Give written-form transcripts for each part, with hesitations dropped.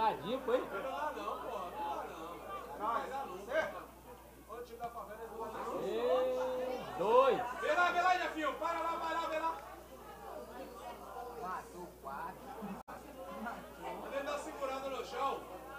Tadinho, foi? Não dá não, pô. Não dá não. Vai dar não. Olha o time da favela. Dois. Vem lá, Jefinho. Para lá, vem lá. Matou 4. Ele tá segurando no chão.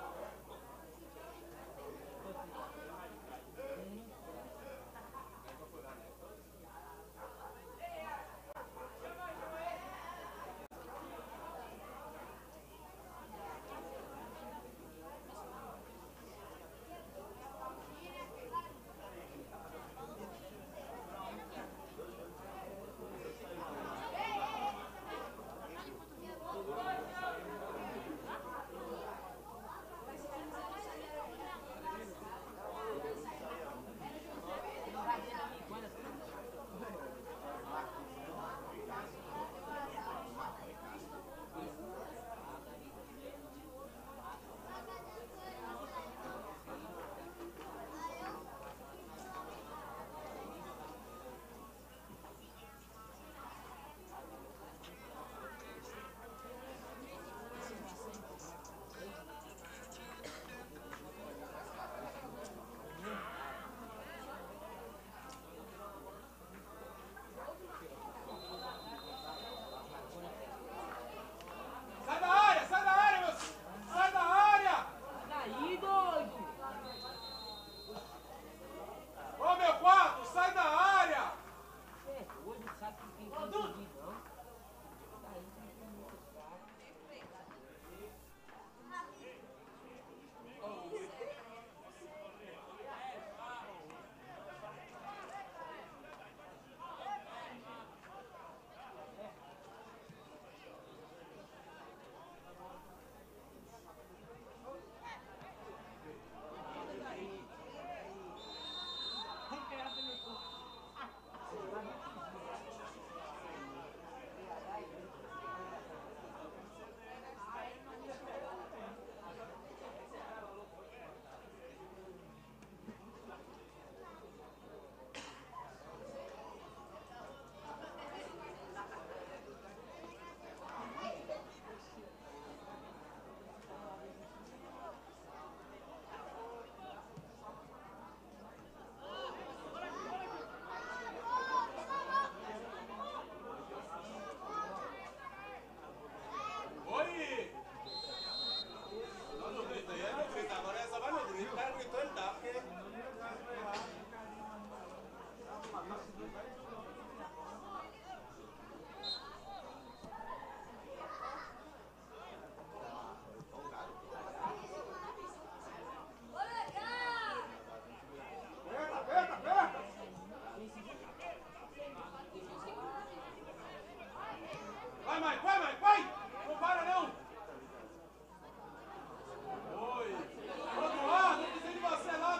Vai! Não para não! Oi! Outro lado, dizendo de você lá!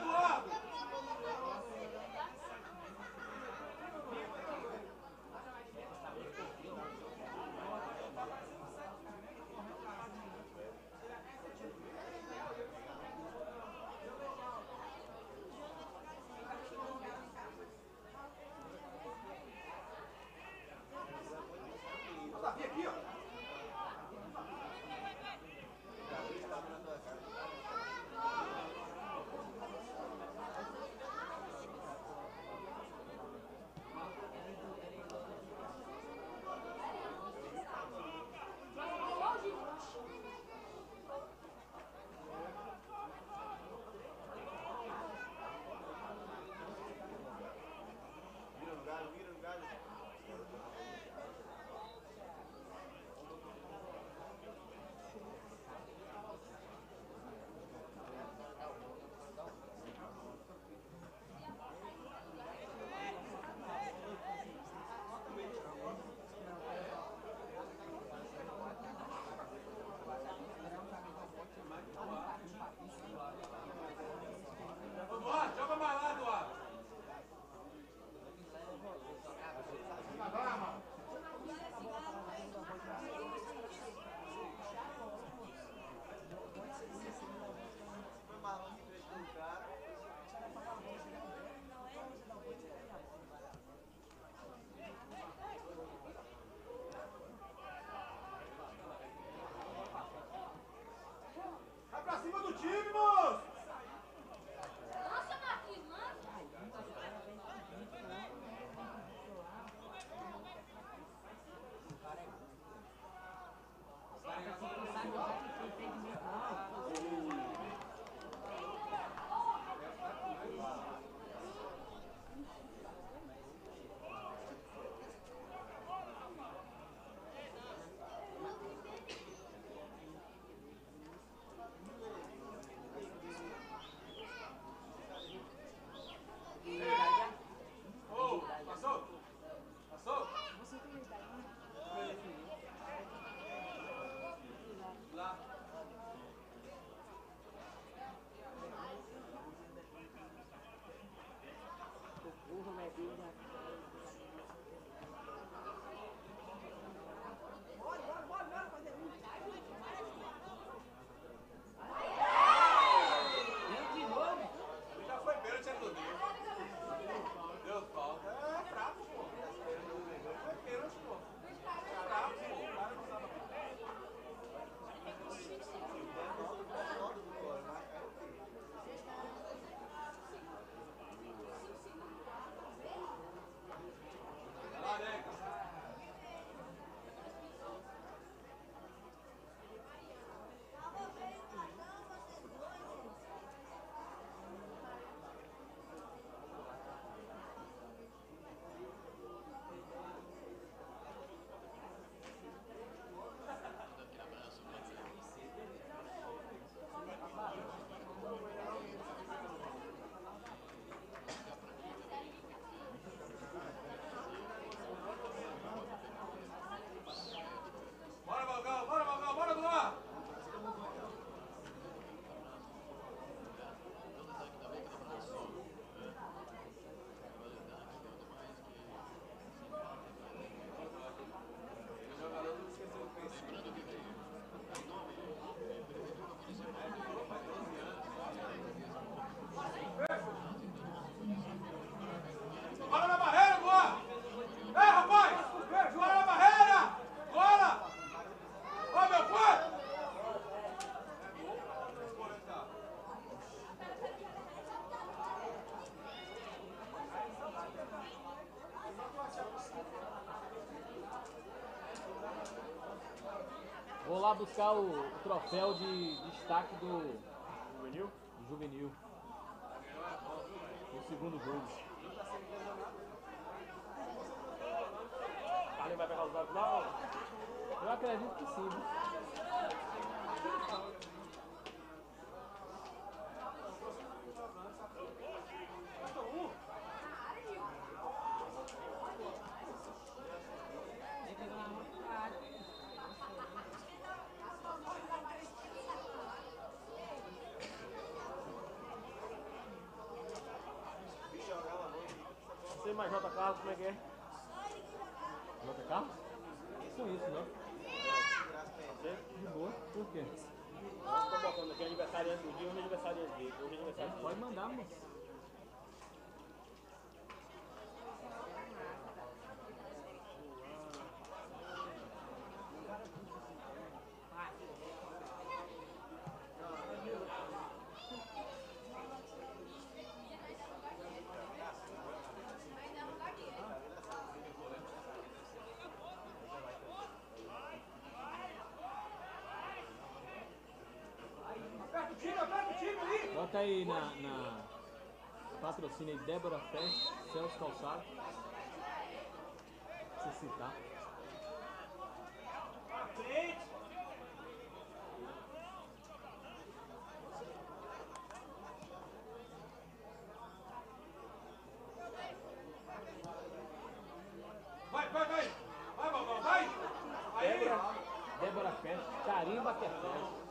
lá buscar o troféu de destaque do juvenil. O segundo jogo. Carlinhos vai pegar os dados lá? Eu acredito que sim. Você mais J. Carlos, como é que é? J. Carlos? Com isso, né? De boa. Por quê? Nós estamos botando aqui aniversariante do dia, hoje é aniversariante dele. Hoje é aniversariante dele. Pode mandar, moço. Bota aí na patrocínio aí, Débora Fest, Celso Calçado. Se citar. Vai, vai, vai! Vai, Bobão, vai! Aí! Débora Fest, carimba que é festa.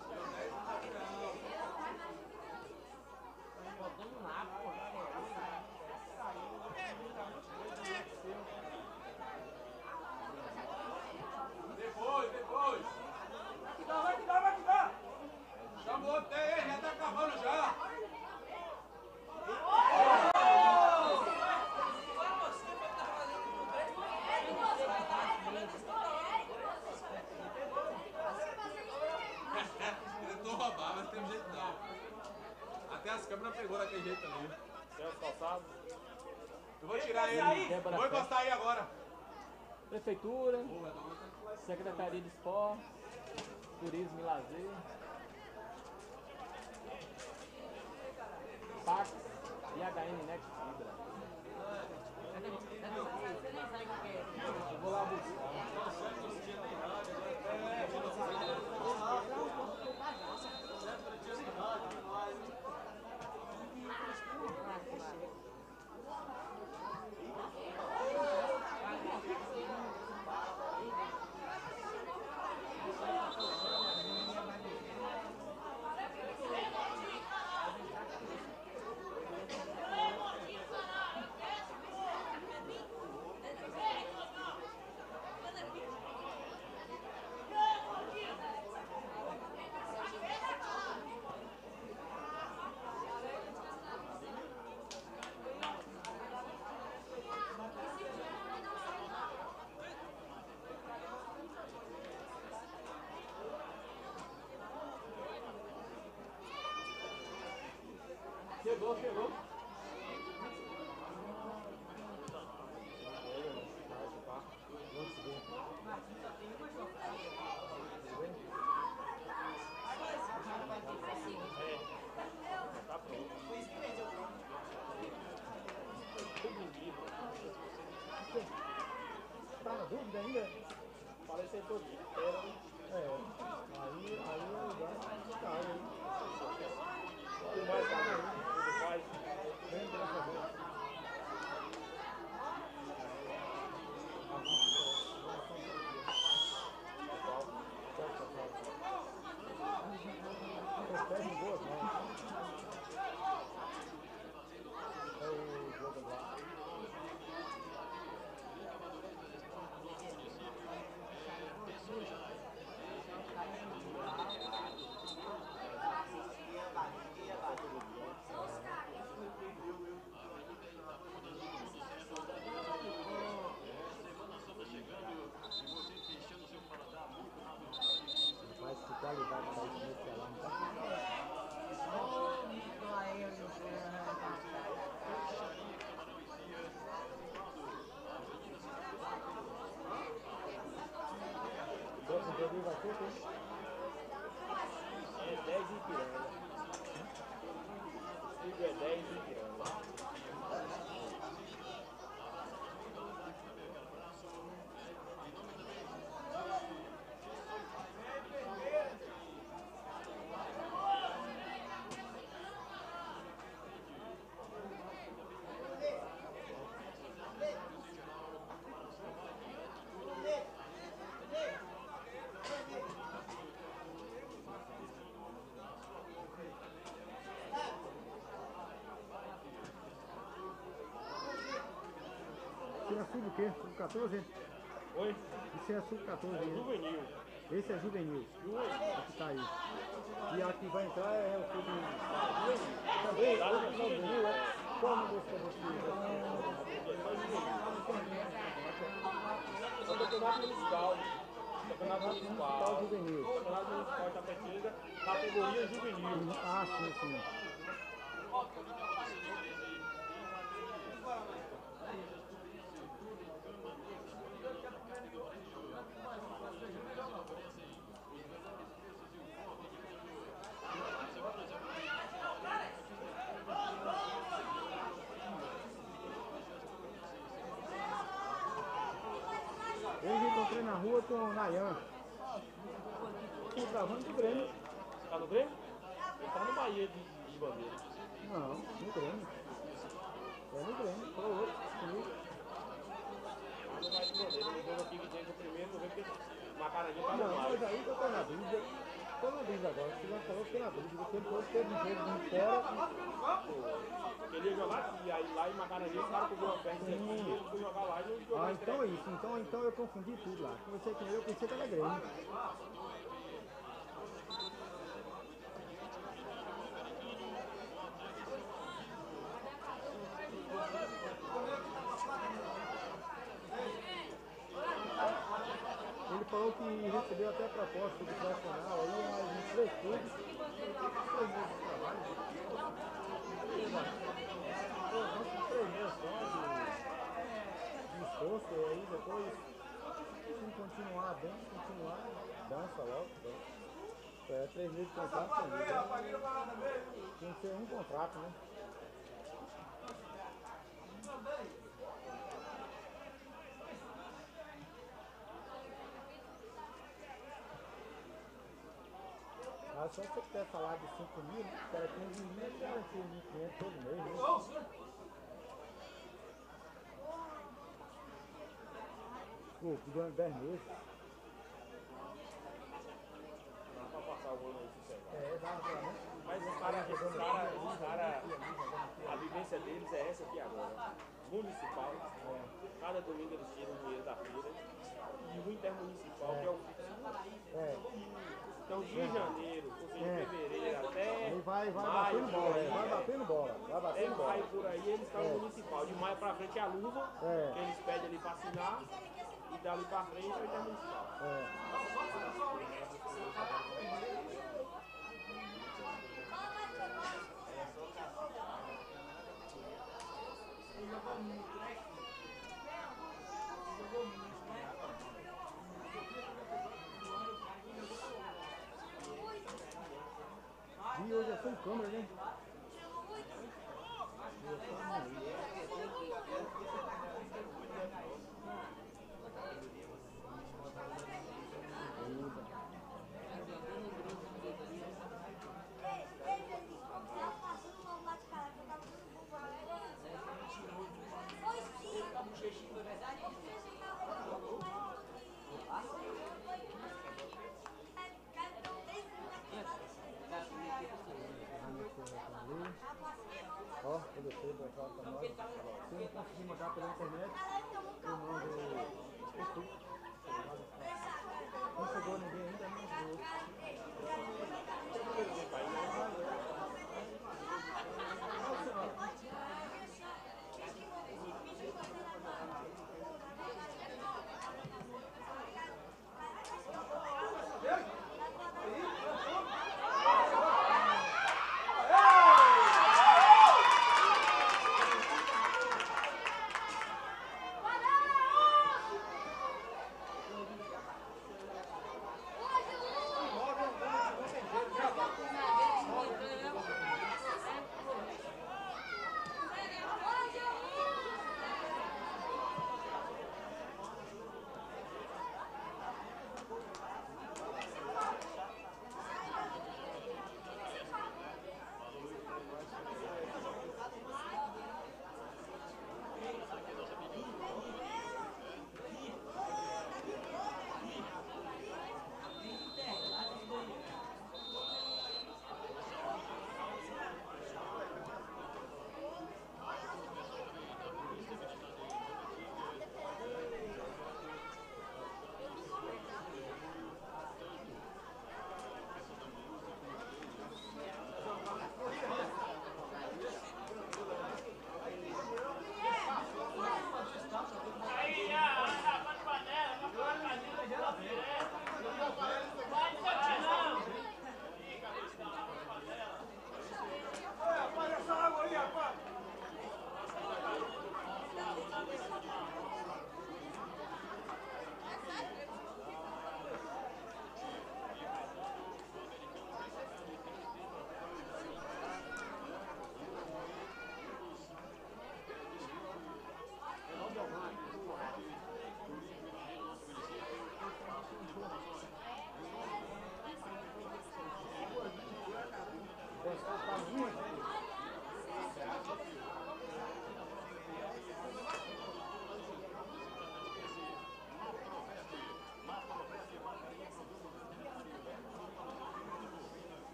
Depois! Vai que dá! Chama o outro aí, já tá acabando já! Eu tô roubado, mas tem jeito não. Até as câmeras pegou daquele jeito também. Celso Calçado. Eu vou tirar ele. Débora Vou Fest. encostar aí agora. Prefeitura, Secretaria de Esporte, Turismo e Lazer, Pax e HN Next Fibra. Eu vou lá buscar. Chegou. Tá pronto. Tá na dúvida ainda? Falei sem todo dia. Aí é lugar de carro, hein? Tudo mais, cara. Tudo mais. Vem pra fazer. Ipiranga. 5 é 10 de Ipiranga. Esse é sub o quê? Sub-14? Oi? Esse é sub-14. É juvenil. Esse é juvenil. Aqui tá aí. E aqui vai entrar é o sub. Também, Lá no juvenil, é? Qual o número que você É o campeonato municipal. Campeonato municipal. Juvenil. Campeonato municipal de Tapetinga, categoria juvenil. Ah, sim, sim. Hoje eu encontrei na rua com o Nayan. Travando do Grêmio. Tá no Grêmio? Ele tá no Bahia de Bandeira. Não, no Grêmio. É no Grêmio, falou outro. Comigo. Ah, no Bahia de Bandeira. Ele jogo aqui que tem que o primeiro, não vê porque Macaradinho tá no Não, Bahia. mas aí que eu tô na dúvida. Tô na dúvida agora. Se não falou, fiquei na dúvida. Porque ele falou que teve um jogo de fora. Ele ia jogar aqui, aí lá em Macaradinho, o cara cobrou uma perna aqui, ele foi jogar lá e não jogou. Ah, então é isso. Então eu confundi tudo lá. Conversei com ele, eu pensei que era Grêmio. Ele falou que recebeu até proposta do profissional aí, mas nos 3 clubes. 3 meses de trabalho. Pô, 3 meses só de esforço, e aí depois, se continuar bem, dança logo. É 3 meses de contrato, tem que ser um contrato, né? Ah, só se você quiser falar de 5 mil, né? Cara, 15 mil, cara, 1.500 todo mês, né? Pô, durante 10 meses. Dá pra passar o ano aí, sossegado. Dá pra, né? Mas os cara, a vivência deles é essa aqui agora. Municipal, cada domingo eles tiram o dinheiro da feira. E o intermunicipal, que é o fixo. Então de janeiro, ou seja, de fevereiro até Ele vai maio, batendo bola, vai batendo bola, vai batendo bola. maio por aí eles estão no municipal. De maio pra frente é a luva, que eles pedem ali pra assinar. E dali pra frente é o intermunicipal. E hoje é sem câmera, né? Ó, eu deixei pra cá pra nós. Se não conseguir mandar pela internet, eu mando o tudo. Não chegou ninguém ainda, não chegou.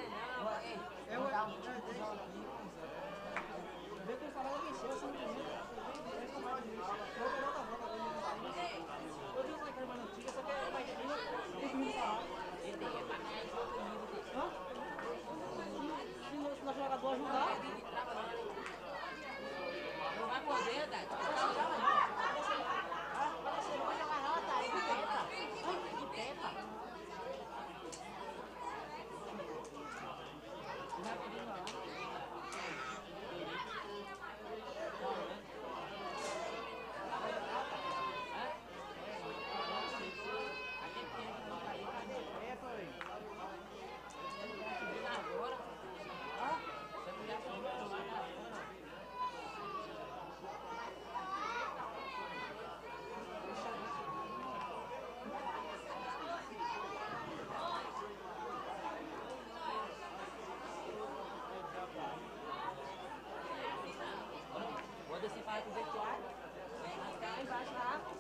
Vê que o salão mexeu assim, eu digo que é mais antiga, só que é mais antiga, tem que vir falar. Se nós jogador ajudar, Não vai poder, Dad. Vou descer para o vestiário. Vai ficar embaixo da água.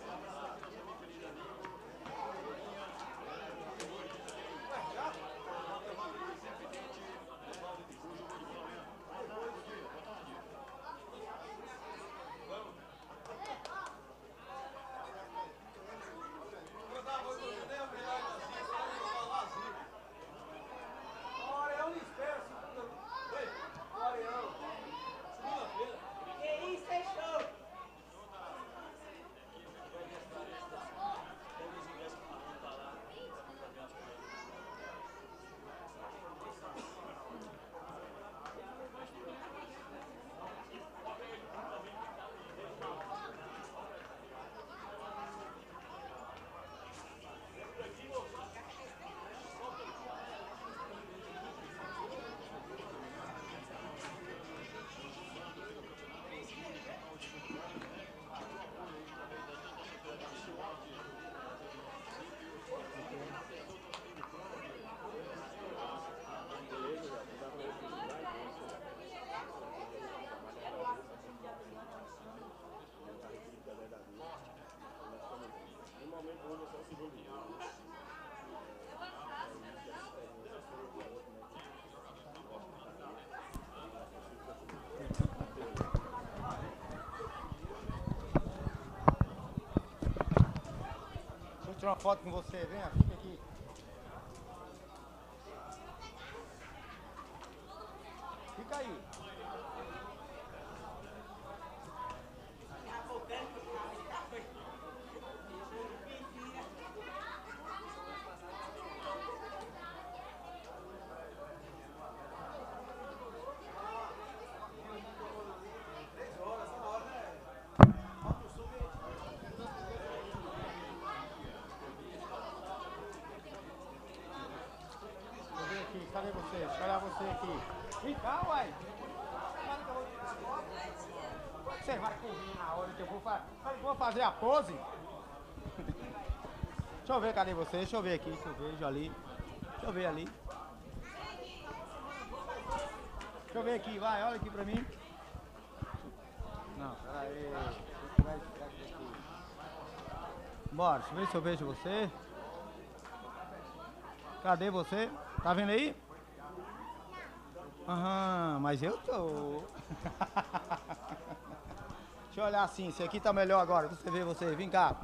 Tirar uma foto com você, venha, fica aqui. Fica aí. Cadê você? Deixa eu olhar você aqui. Vem cá, uai. Você vai correr na hora que eu vou fazer a pose? Deixa eu ver, cadê você? Deixa eu ver aqui, deixa eu ver ali. Deixa eu ver ali. Deixa eu ver aqui, vai, olha aqui pra mim. Não, pera aí. Vai ficar aqui. Bora, deixa eu ver se eu vejo você. Cadê você? Tá vendo aí? Aham, mas eu tô. Deixa eu olhar assim, esse aqui tá melhor agora. Você vê você, vem cá.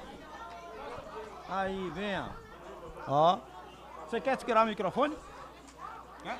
Aí, venha. Ó. Você quer segurar o microfone? Vai.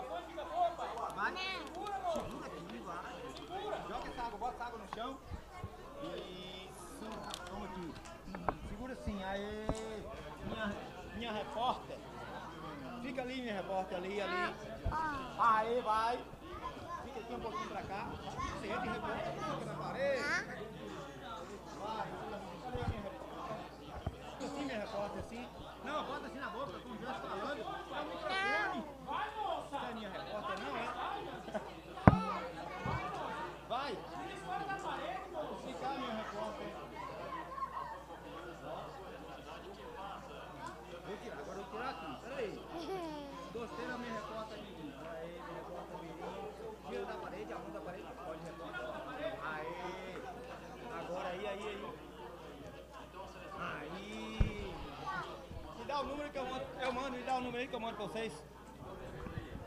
Segura aqui, vai. Joga essa água, bota essa água no chão. Isso. Toma aqui. Segura assim, aí. Minha repórter. Fica ali, minha repórter, ali. Aí, vai. Fica aqui um pouquinho pra cá. Você entra e repórter, fica na parede. Vai. Cadê a minha repórter? Assim, minha repórter, assim. Não, bota assim na boca, como já falando. Tá no microfone. Vai, moça. Você é minha repórter, não é? Vai. Fica, minha repórter. Agora eu vou tirar aqui, peraí. Gostei da minha repórter aqui. Aí, minha repórter mirim. Tira da parede, a mão da parede. Pode repórter. Aí. Agora aí. Aí. Me dá o número que eu mando. Me dá o número aí que eu mando pra vocês.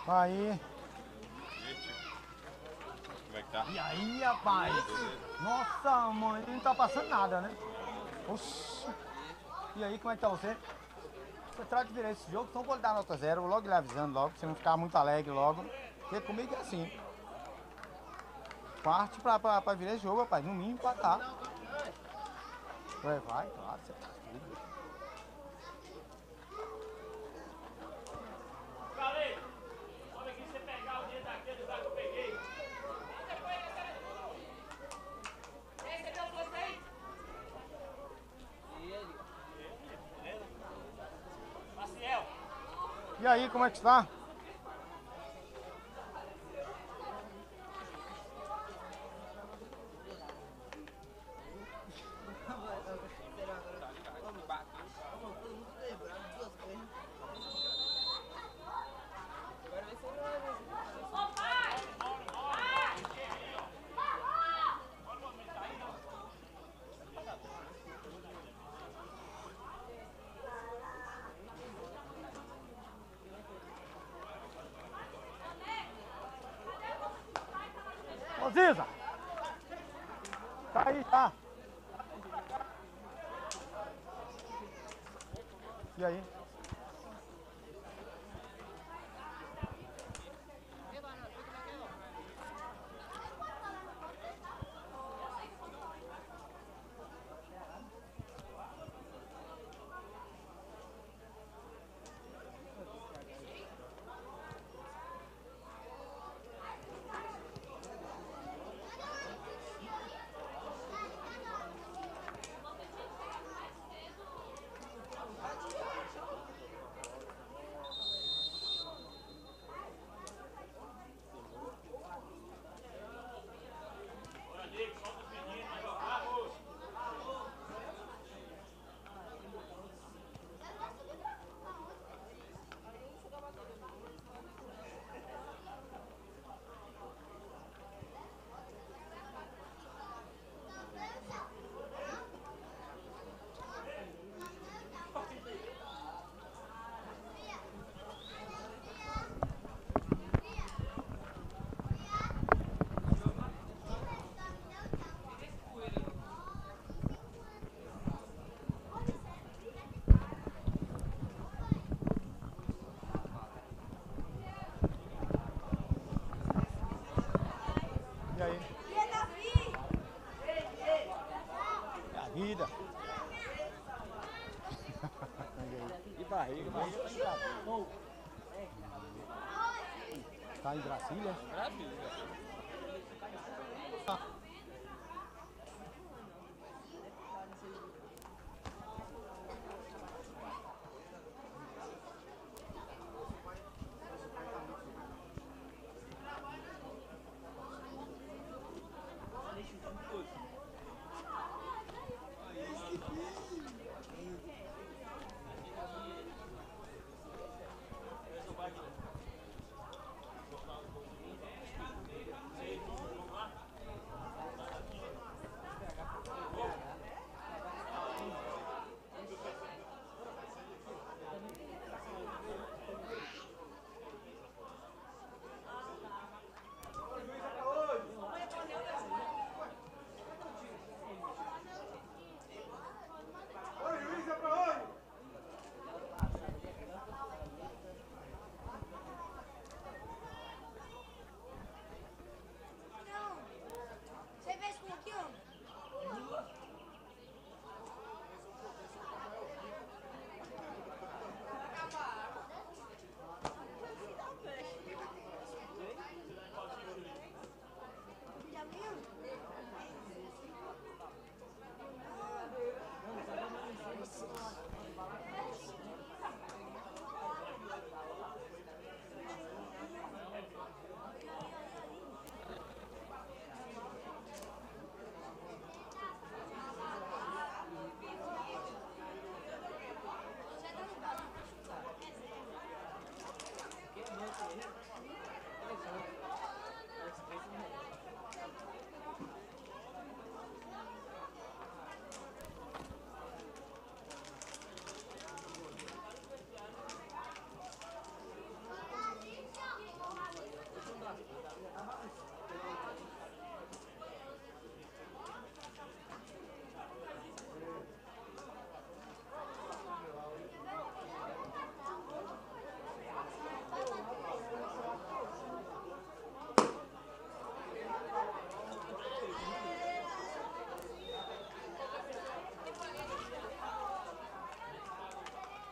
Aí. Como é que tá? E aí, rapaz? Nossa, mãe, não tá passando nada, né? Oxi. E aí, como é que tá você? Você trata de virar esse jogo, então vou lhe dar nota 0, logo lhe avisando logo, pra você não ficar muito alegre logo. Porque comigo é assim. Parte pra virar esse jogo, rapaz, no mínimo empatar. Vai, claro, você tá tudo. Falei! Olha aqui, você pegar o dinheiro daquele lugar que eu peguei. Recebeu você aí? Maciel! E aí, como é que está? Ô Ziza! Tá aí, tá? E aí? E aí? É a vida. E barriga tá em Brasília. Tá em Brasília? Brasília.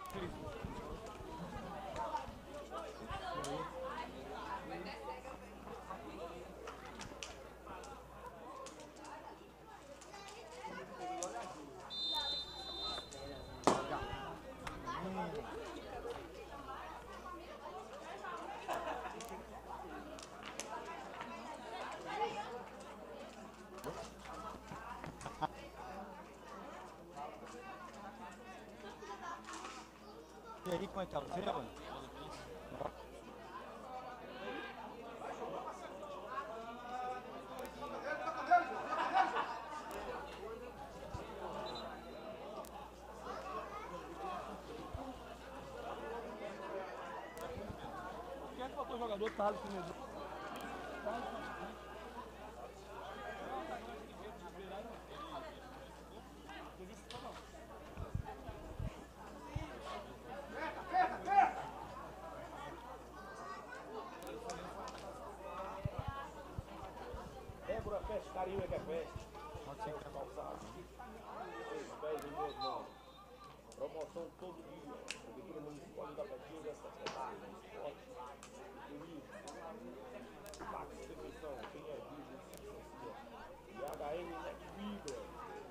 E aí, como é que tá você, mano? Quem é que faltou o jogador? Thales primeiro. Débora Fest, Carinho é que é festa. Calçado. Promoção todo dia. Prefeitura Municipal da Betinha dessa cidade. Turismo. Táxi, inscrição. Quem é vivo? E HM é Vibra.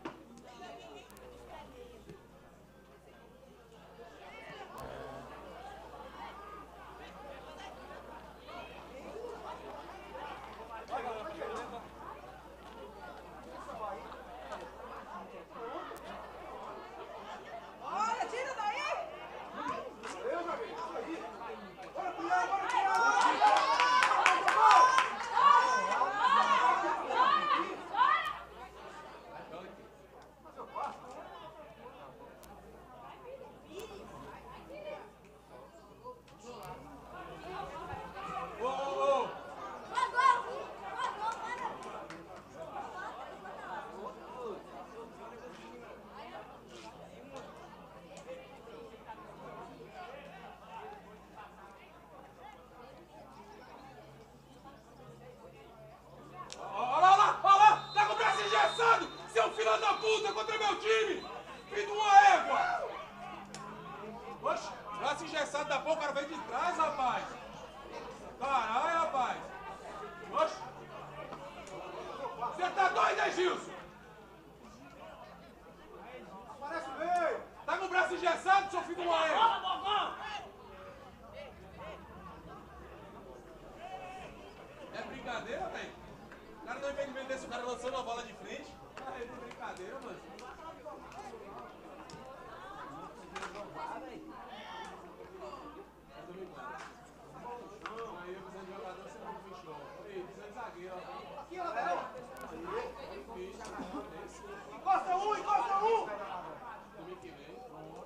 Olha, tira daí! Olha lá! Tá com o braço engessado! Seu filho da puta contra meu time! Filho de uma égua! Oxe, braço engessado da porra, o cara vem de trás, rapaz! Caralho, rapaz! Oxe! Você tá doido, hein, Gilson? Parece bem! Tá com o braço engessado, seu filho de uma égua! É brincadeira, velho? O cara não impedimento desse, o cara lançando a bola de frente. É de brincadeira, mano. Aí eu precisando de jogador, você não fechou. Ei, precisa de zagueiro, ó. Aqui, ó, Léo. Encosta um! Domingo que vem.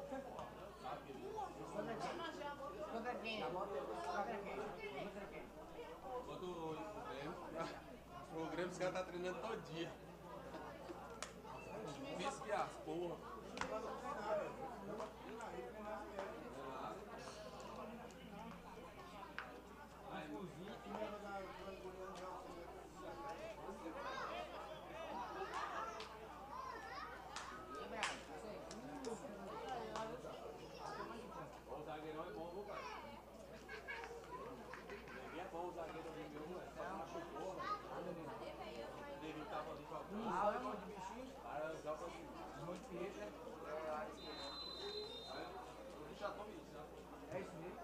Bota o Grêmio. O Grêmio, os caras tá treinando todo dia. Difícil que as porra. O zagueirão é bom, viu, pai? É bom o zagueiro do meu, é só machucou, ele tava ali com a bola. É de bichinho? Cara, joga de monte de rede, né? Eu já comi isso, né? É isso mesmo?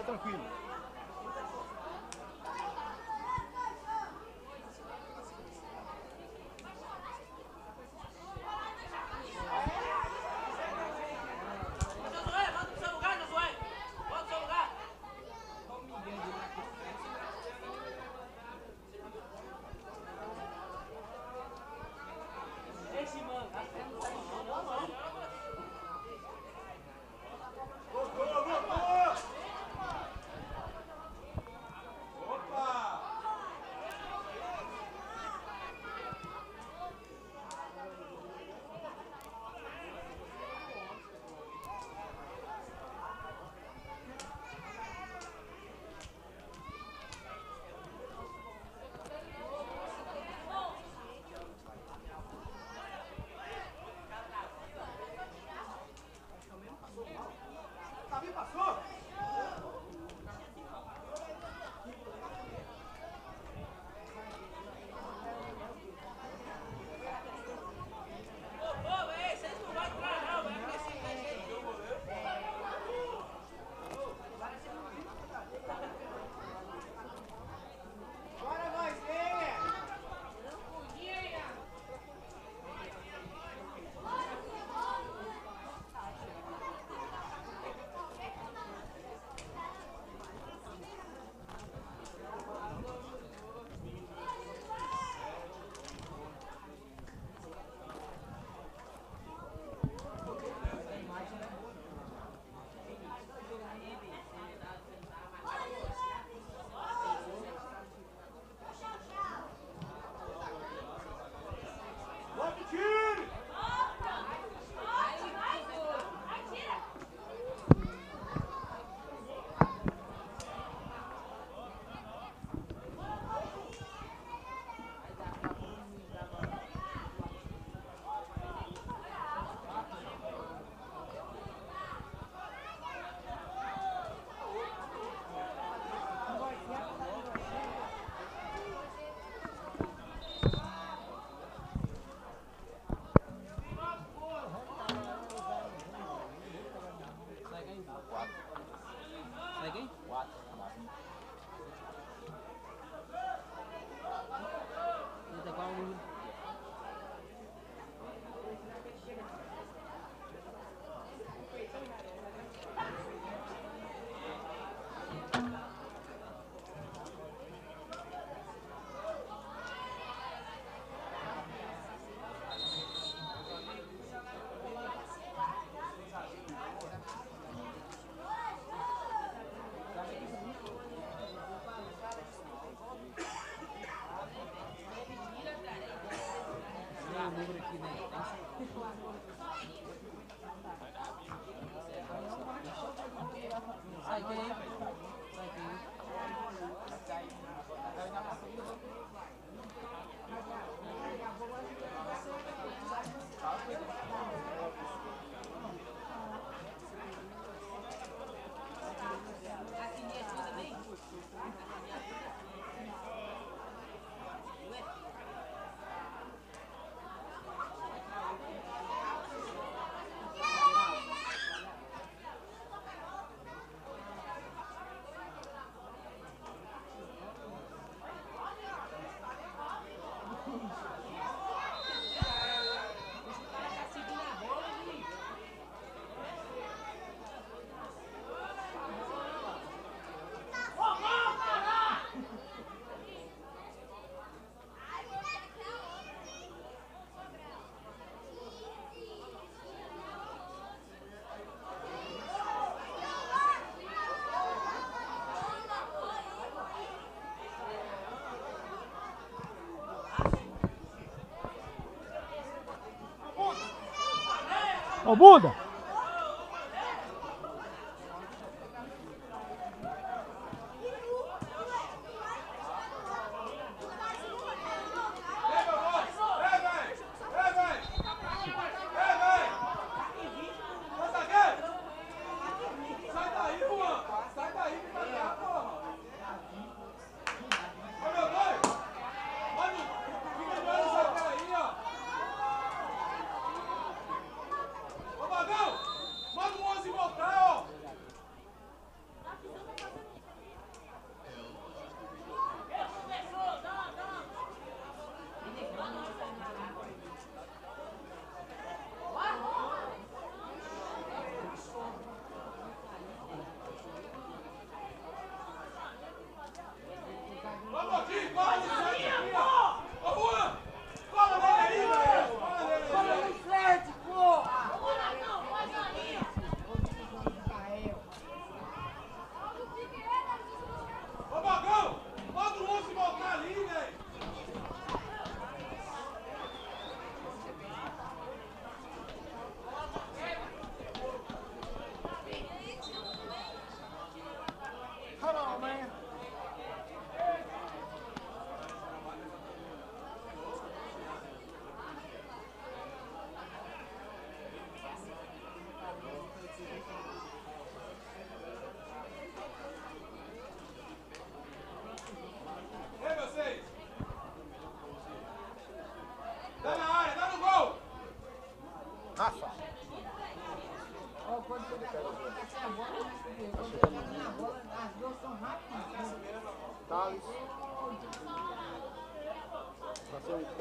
tranquilo. Ô, Buda! Vamos,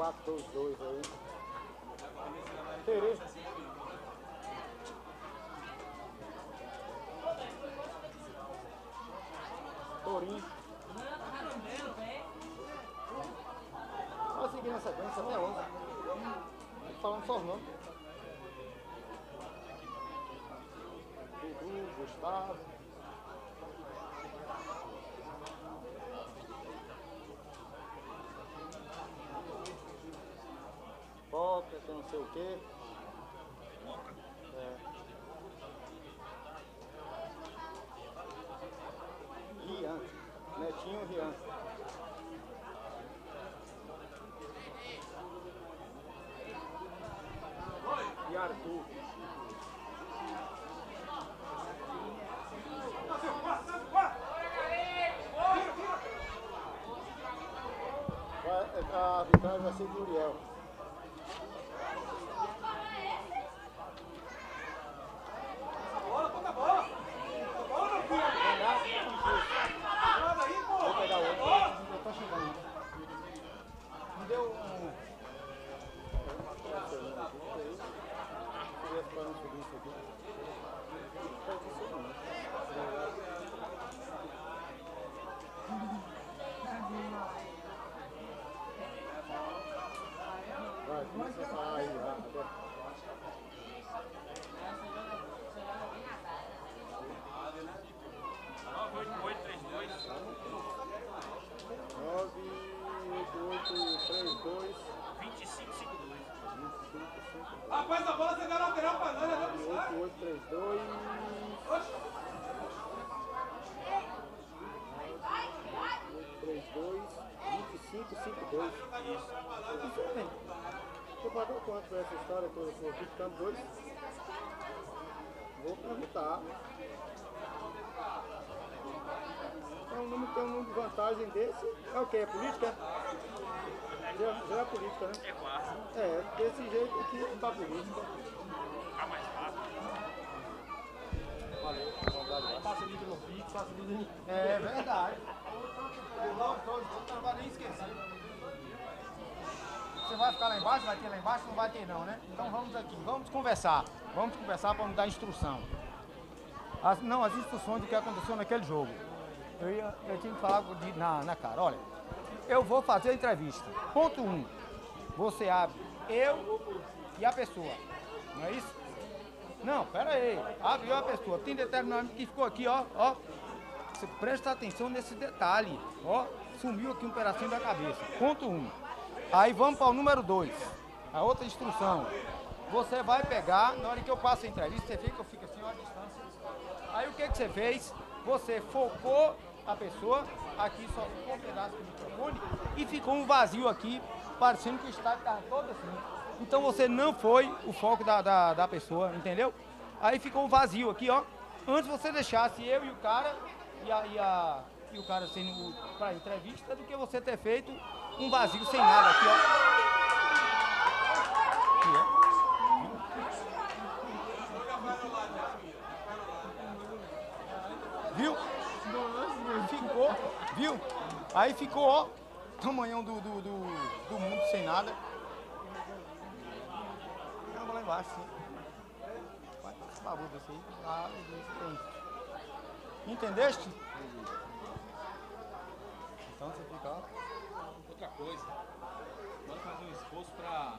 4-2-2 aí. Terê. Torinho. Vai seguir na sequência até 11. Falando só os nomes. Dudu, Gustavo. Foca, tem não sei o quê. É. Rian. Netinho Rian. E Arthur. A arbitragem vai ser de Uriel. Bola, toca a bola! Toca a bola, meu filho! Nada aí, pô! Vou pegar outro. Eu tô chegando. Me deu um. Eu ia falar sobre isso aqui. Vai, começa a falar aí, rápido. 25-52. Rapaz, a bola você dá lateral pra nós, né? 8-8-3-2. Oxi! 3-2, 25-5-2. Isso aí. Você pagou quanto por essa história toda? Aqui ficando 2? Vou perguntar. Tem um número de vantagem desse. É o que? É política? Já é política, né? É fácil. É, desse jeito aqui não tá política. Fica mais fácil. Valeu. Passa ali pelo Pix, passa ali. É verdade. Não vai nem esquecer. Você vai ficar lá embaixo? Vai ter lá embaixo? Não vai ter não, né? Então vamos aqui, vamos conversar. Vamos conversar para me dar instrução. As instruções do que aconteceu naquele jogo. Eu tinha que falar na cara, olha, eu vou fazer a entrevista. Ponto 1. Você abre eu e a pessoa. Não é isso? Não, pera aí. Abre eu e a pessoa. Tem determinado que ficou aqui, ó. Você presta atenção nesse detalhe. Ó, sumiu aqui um pedacinho da cabeça. Ponto 1. Aí vamos para o número 2. A outra instrução. Você vai pegar, na hora que eu passo a entrevista, você vê que eu fico assim, ó, a distância. Aí o que você fez? Você focou a pessoa, aqui só ficou um pedaço do microfone e ficou um vazio aqui, parecendo que o estádio estava todo assim. Então você não foi o foco da pessoa, entendeu? Aí ficou um vazio aqui, ó. Antes você deixasse eu e o cara, e o cara sendo para entrevista, do que você ter feito um vazio sem nada aqui, ó. Aqui, ó. Viu? Ficou, viu? Aí ficou, ó, tamanhão do mundo sem nada. Vamos lá embaixo, sim. Vai esse barulho desse aí. Ah, tem. Entendeste? Então você fica, ó. Outra coisa, vamos fazer um esforço pra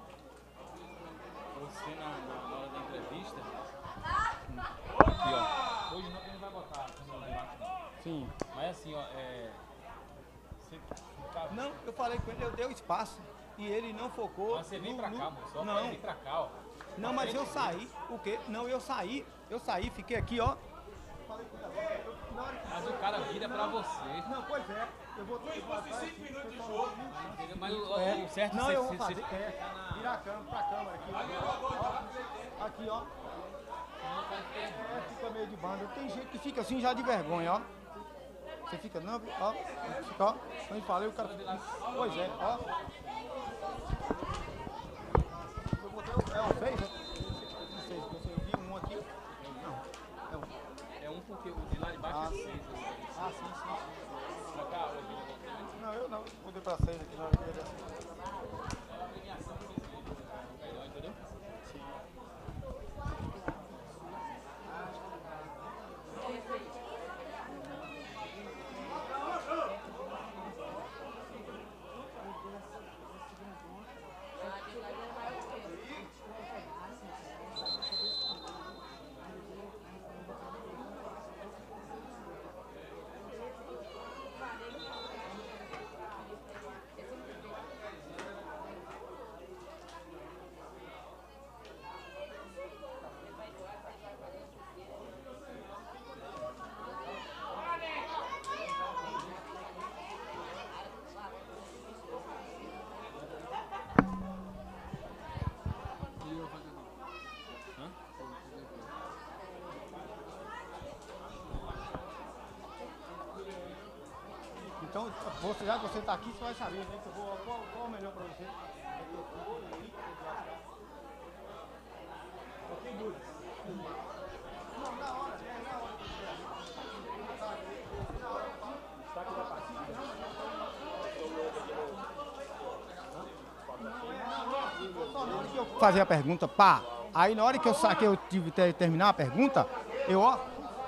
você na hora da entrevista. Aqui, ó. Hoje não, que a gente vai botar. Sim. Mas assim, ó, você ficar... Não, eu falei com ele, eu dei o espaço. E ele não focou. Mas você vem pra cá, moço. Não. Vem pra cá, ó. Não, mas eu saí. O quê? Não, eu saí, fiquei aqui, ó. Mas o cara vira pra você. Não, pois é. Eu vou ter que Fosse 5 minutos de jogo. Entendeu? Mas o certo Não, eu vou você fazer. Virar a câmera pra câmera aqui. Ó. Aqui, ó. Fica meio de banda. Tem gente que fica assim já de vergonha, ó. Você fica, não, ó. Fica, ó. Quando eu falei, o cara. Pois é, ó. Eu botei o 6, né? Não sei se você viu um aqui. Não. é um porque porque o de lá de baixo é 6. Ah, sim. Pra cá, hoje. Não, eu não. Mudei pra 6 aqui na hora que ele Melhor, entendeu? Então, já que você está aqui, você vai saber, né? Que eu vou, qual é o melhor para você? Ok, good. Não, na hora. Destaque da partida. Só na hora que eu fazer a pergunta, pá. Aí na hora que eu tive que terminar a pergunta, eu ó.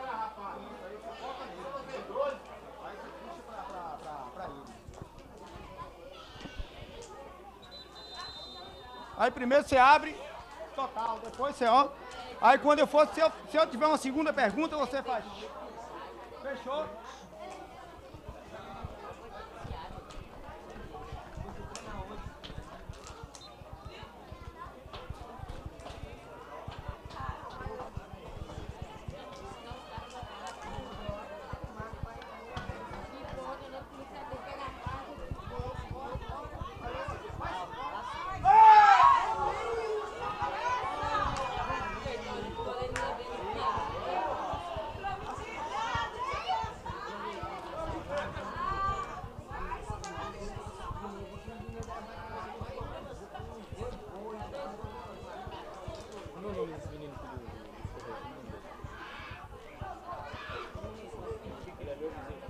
Aí primeiro você abre, total, depois você ó. Aí quando eu for, se eu tiver uma segunda pergunta, você faz. Fechou? Como é o nome desse menino que do Ele é meu vizinho.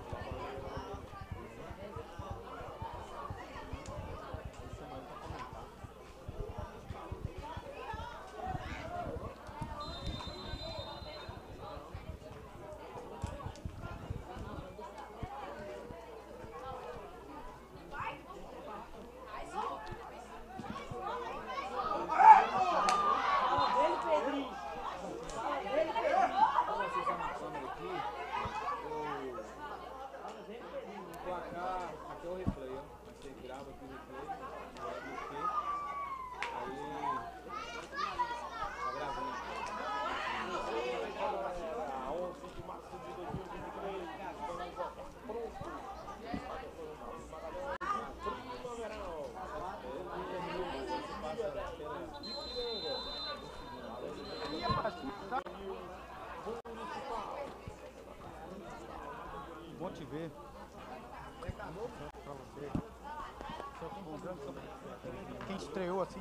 placar, aqui é o replay, ó. Você grava aqui o replay, vai mexer, aí tá gravando. A 11 de março de 2023, vamos voltar pronto. Bom te ver. Pra você. Quem estreou assim.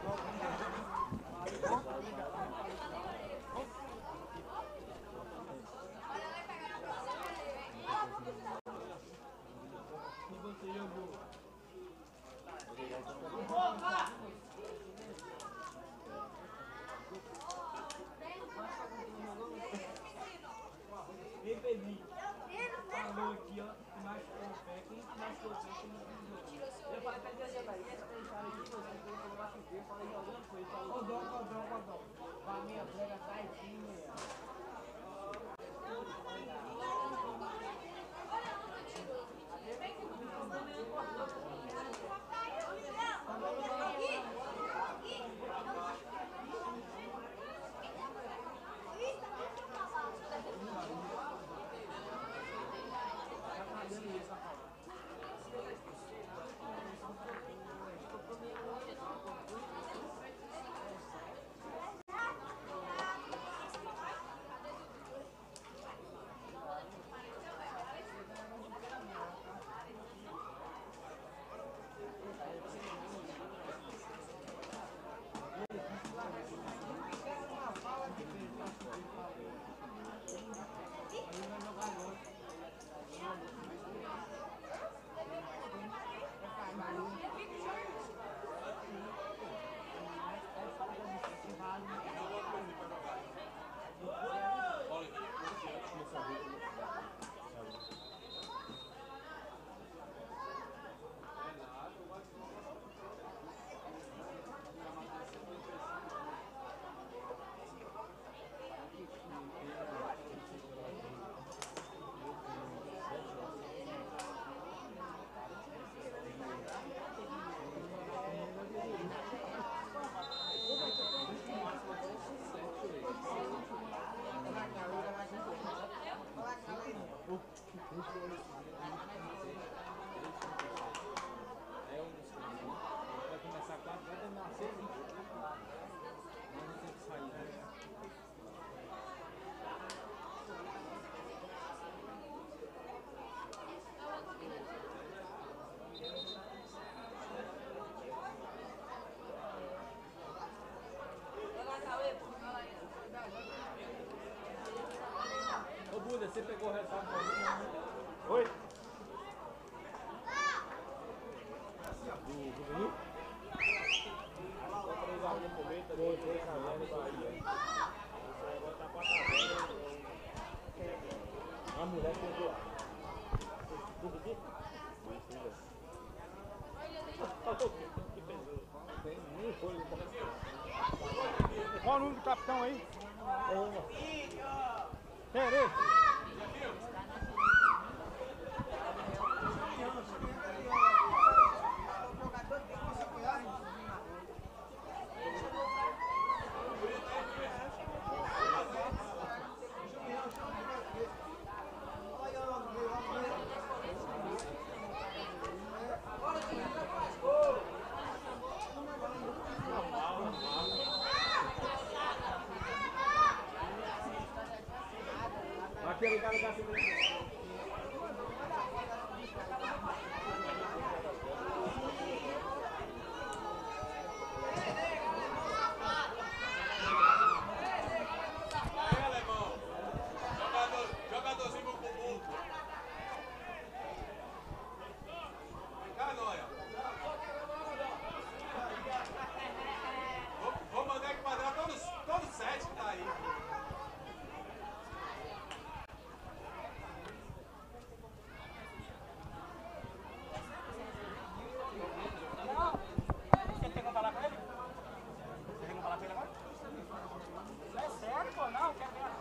Falou aqui, ó, que machucou o pé, quem machucou o pé, quem machucou. Eu falei pra ele que esse deixaram aqui, você falou machuquei, eu falei alguma coisa, falou, codão, pra minha prega certinho, É um dos caminhos. Vai começar 4, vai terminar 6 e pouco. Mas não tem que sair, né? Ô Buda, você pegou o resultado pra mim? Oi? Do Juvenil? Só 3 horas no começo, Foi, também. acabou. Esse negócio tá 4 a 0. A mulher pegou lá. Tudo aqui? Que pesou. Tem nem foi. Qual o número do capitão aí? Peraí. Aquele cara da segurança. Aí, alemão. Jogadorzinho bumbum. Vem cá, Noia. Vou mandar enquadrar todos os 7 que tá aí. Você tem como falar com ele? Você tem como falar com ele agora? É sério, pô? Não, quer ver?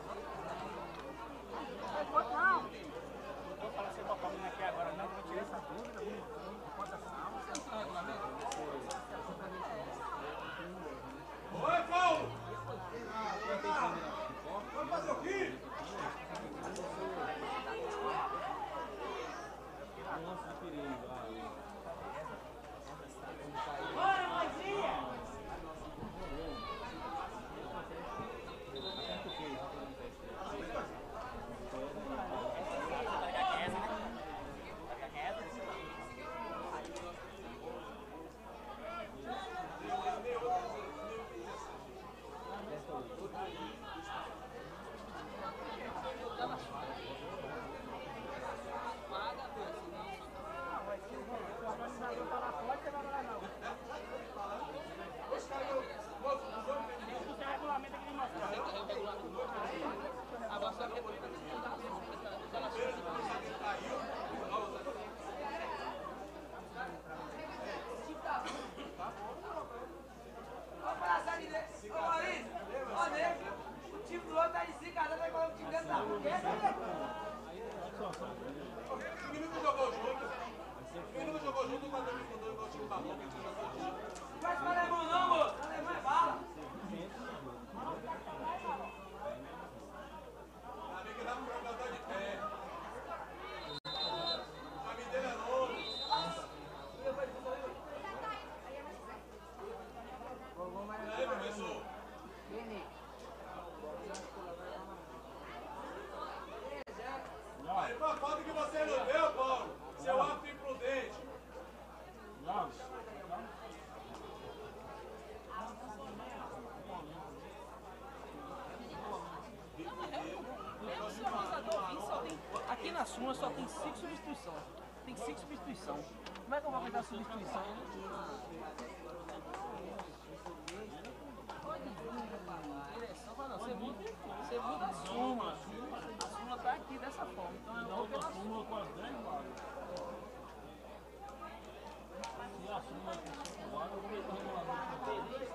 Não. Vou falar sem botar o menino aqui agora, não. Vou tirar essa dúvida. Enquanto Oi, Paulo! Vamos fazer o quê? Um lance de perigo lá. Bora, mãezinha! O menino não jogou junto. O menino não jogou junto quando ele mudou igual o time marrom que tinha jogado junto. Não vai ficar alemão não, moço. Alemão é bala. Amigo, que dá um jogador de pé. O caminho dele é longo. E aí, professor? Aí, uma falta que você não deu, Paulo. Seu ato imprudente. Aqui na súmula só tem 5 substituições. Tem 5 substituições. Como é que eu vou pegar substituição? Direção, não, você muda a súmula. A súmula tá aqui dessa forma. Então eu vou pela súmula com as 10 vagas. E a súmula com 5 vagas, eu vou meter o regulamento dele.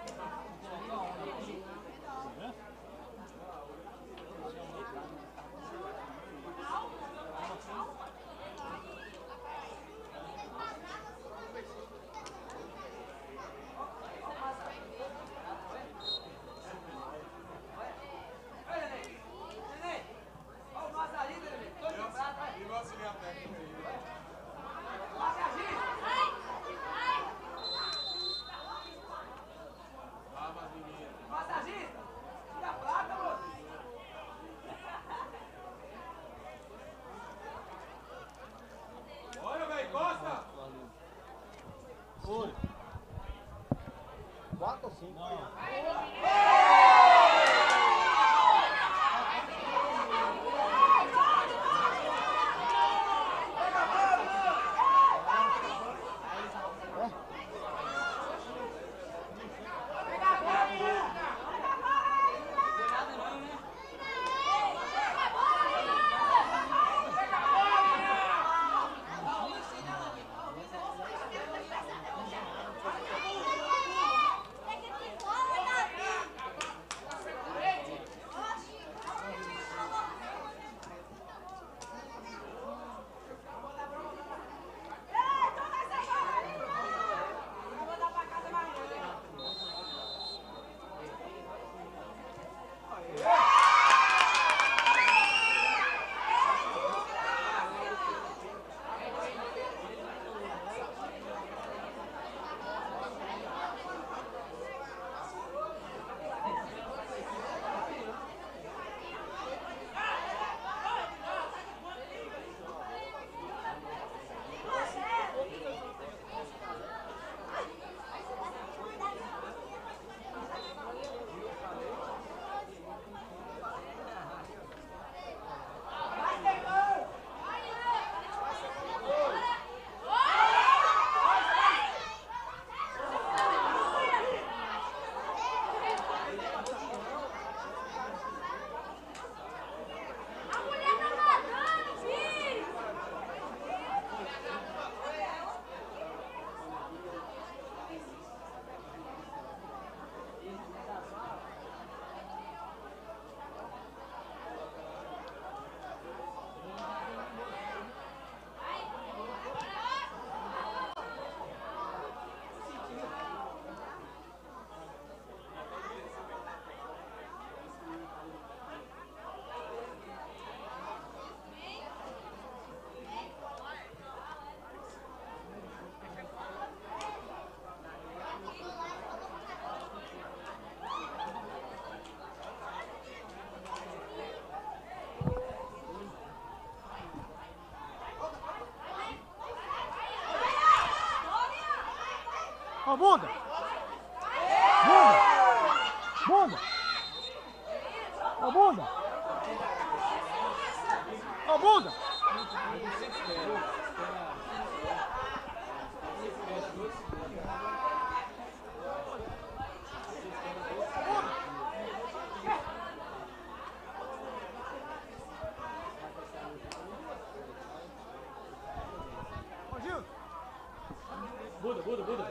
Ó, bunda! Bunda! Bunda! Ó, bunda! Ó, bunda! Ó, Gil! Buda, Buda, Buda.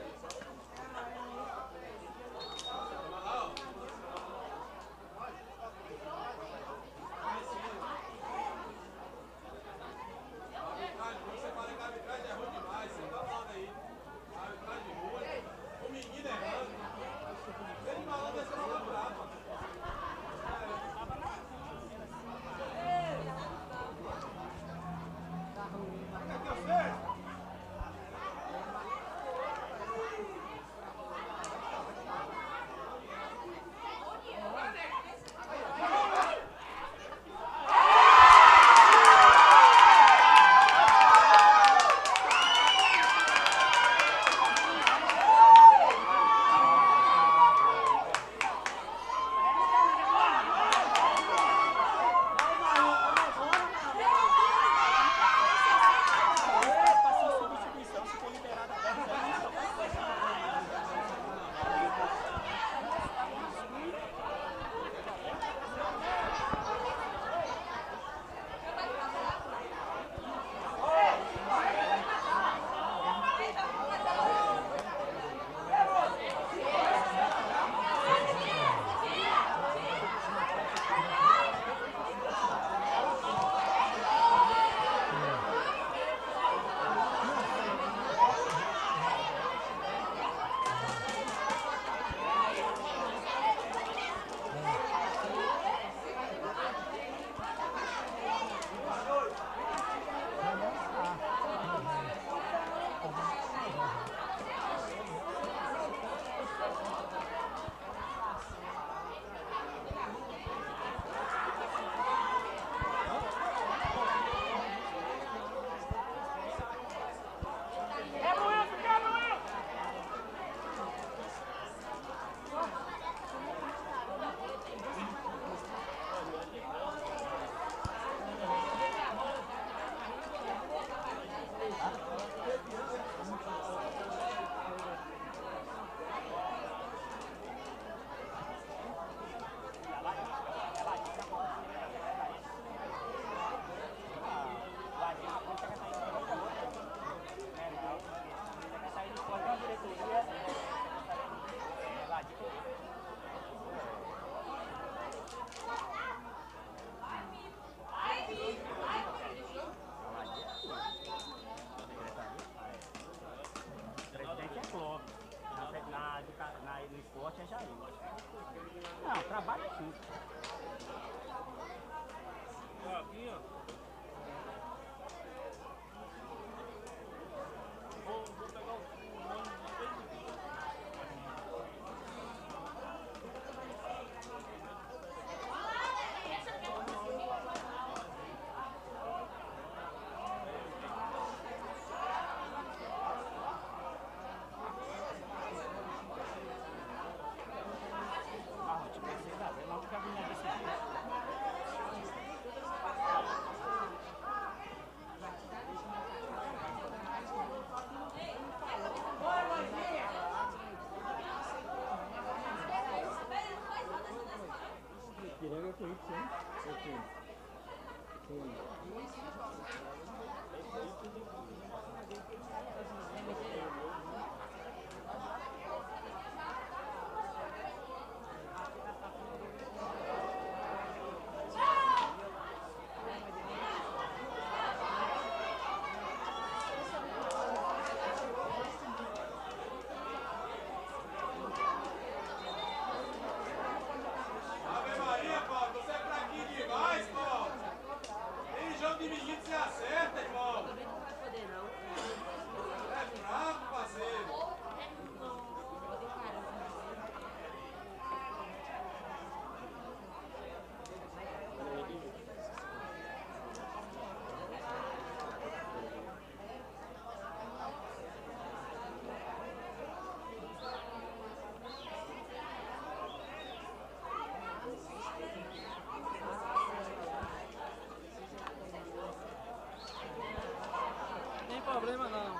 problema não.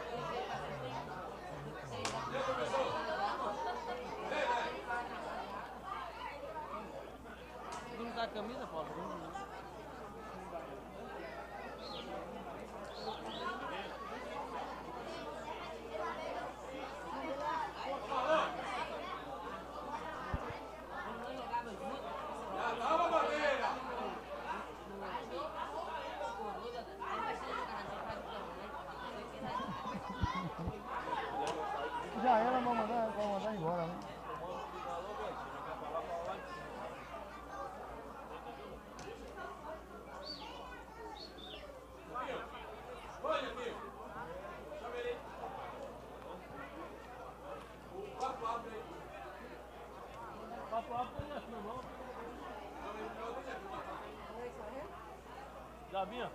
Tu não tá com a camisa, Paulo? Já era, vou mandar embora, né? Gabinha?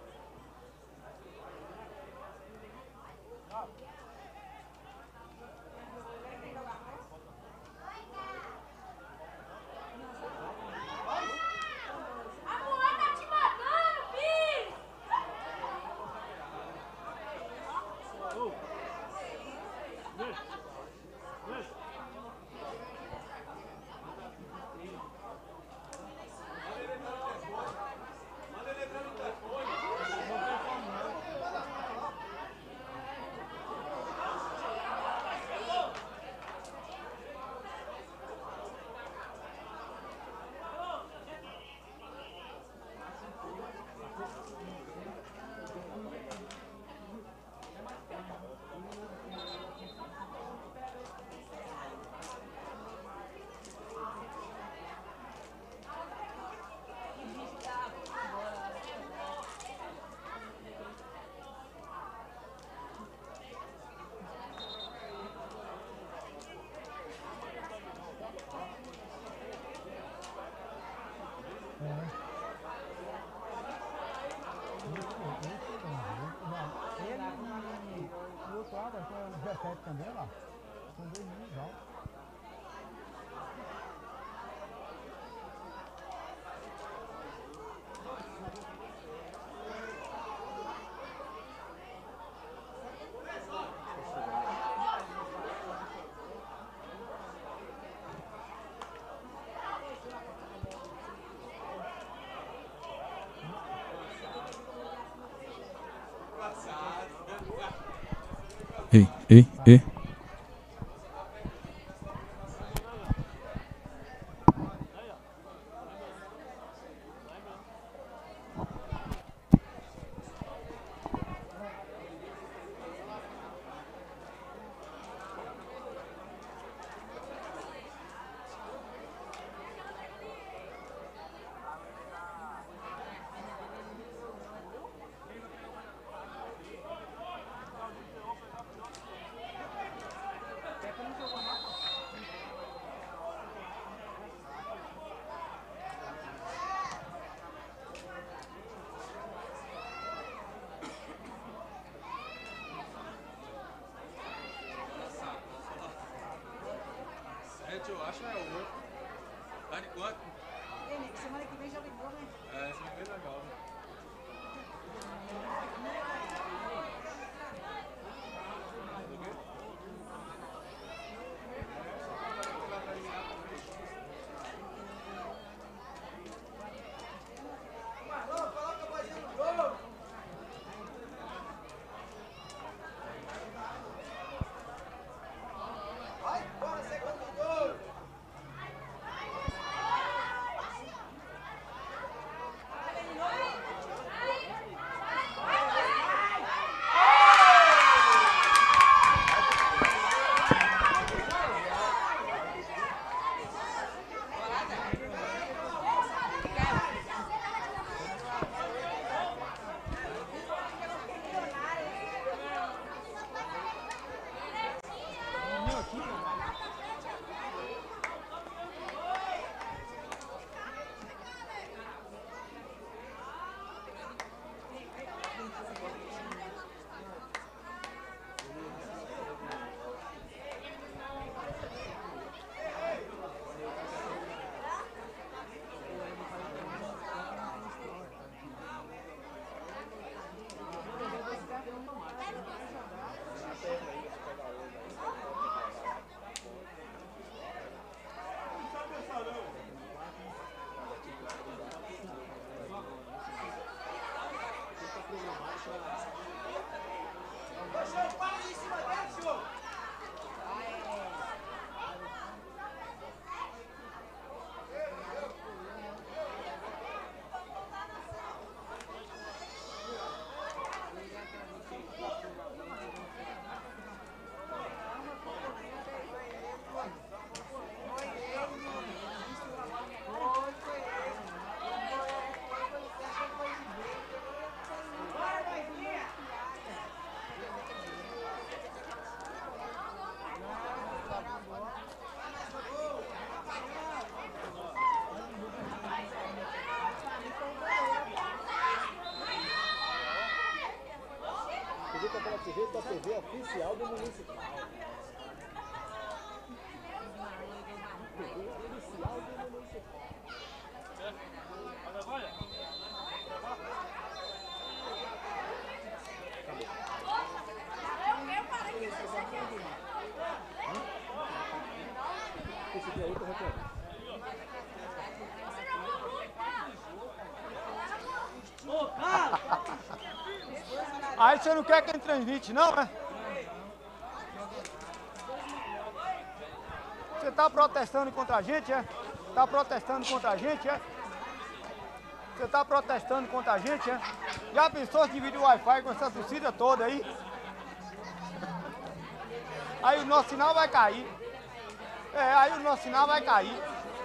E o outro lado, foi o 17 também, lá. São 2 meninos altos. Ei. Eu acho é o outro. Tá de quanto? Semana que vem já ligou, né? É, semana que vem é legal. Vai, TV, a TV oficial do Municipal. TV oficial do Municipal. Esse aqui é outro retorno. Aí você não quer que ele transmite, não, né? Você tá protestando contra a gente, é? Tá protestando contra a gente, é? Você tá protestando contra a gente, é? Já pensou se dividir o Wi-Fi com essa torcida toda aí? Aí o nosso sinal vai cair. É, aí o nosso sinal vai cair.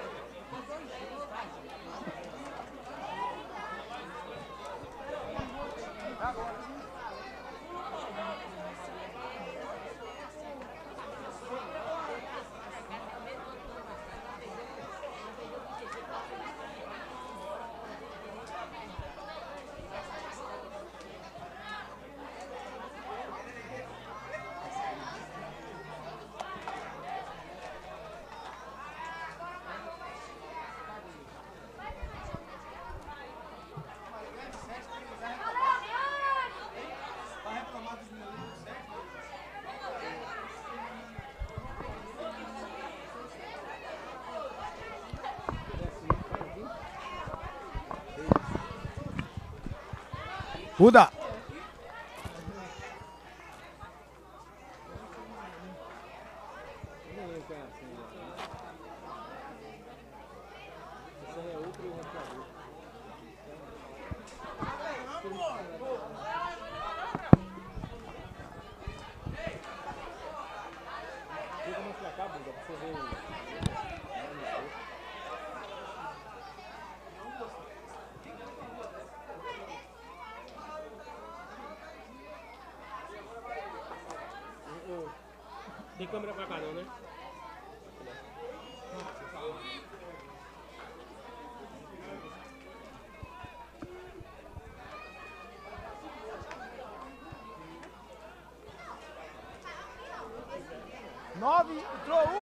Muda! Tem câmera pra cá não, né? Entrou um.